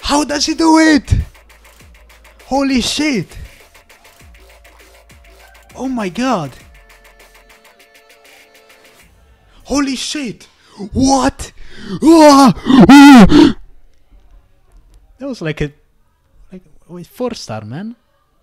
How does he do it? Holy shit! Oh my god! Holy shit! What? That was like a 4-star, man.